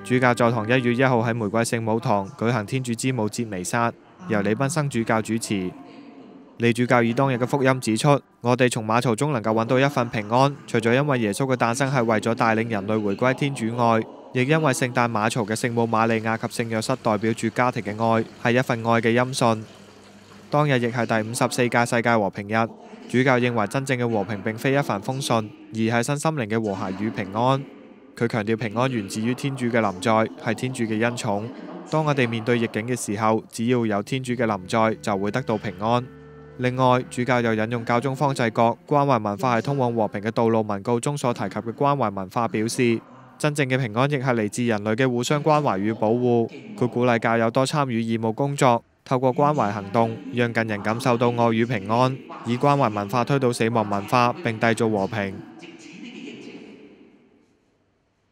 主教座堂1月1號喺玫瑰聖母堂舉行天主之母節彌撒，由李賓生主教主持。李主教以當日嘅福音指出，我哋從馬槽中能夠揾到一份平安，除咗因為耶穌嘅誕生係為咗帶領人類回歸天主外，亦因為聖誕馬槽嘅聖母瑪利亞及聖約瑟代表住家庭嘅愛，係一份愛嘅音訊。當日亦係第54屆世界和平日。主教認為真正嘅和平並非一帆風順，而係身心靈嘅和諧與平安。佢強調平安源自於天主嘅臨在，係天主嘅恩寵。當我哋面對逆境嘅時候，只要有天主嘅臨在，就會得到平安。另外，主教又引用教宗方濟各關懷文化係通往和平嘅道路文告中所提及嘅關懷文化，表示真正嘅平安亦係嚟自人類嘅互相關懷與保護。佢鼓勵教友多參與義務工作，透過關懷行動，讓近人感受到愛與平安，以關懷文化推倒死亡文化並締造和平。